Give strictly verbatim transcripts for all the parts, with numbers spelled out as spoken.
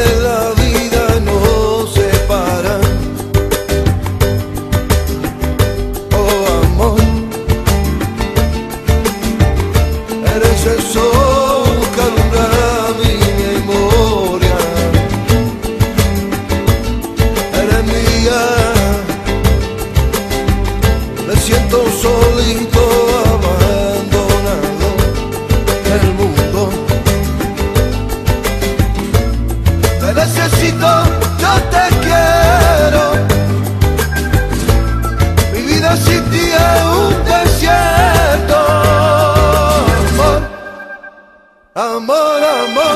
la vida nos separa. Oh amor, eres el sol que alumbra mi memoria. Eres mía, me siento solito, abandonado del mundo. Te necesito, yo te quiero. Mi vida sin ti es un desierto. Amor, amor, amor.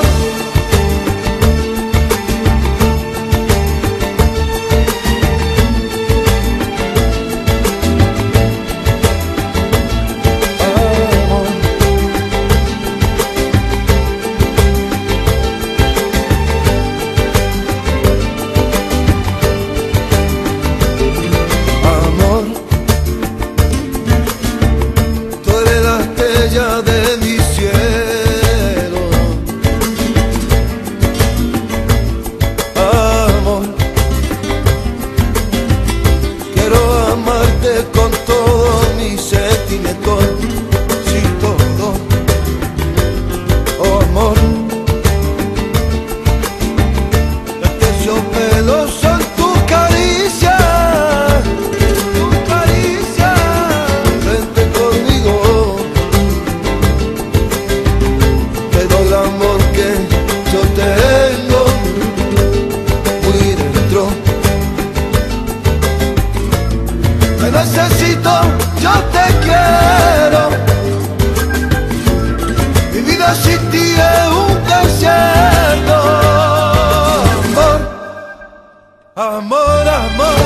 De mi cielo, amor, quiero amarte con todo mi sentimiento, sí todo, oh amor, esos pelos son tu caricia, tu caricia, vente conmigo. El amor que yo tengo muy dentro. Te necesito, yo te quiero. Mi vida sin ti es un desierto. Amor, amor, amor.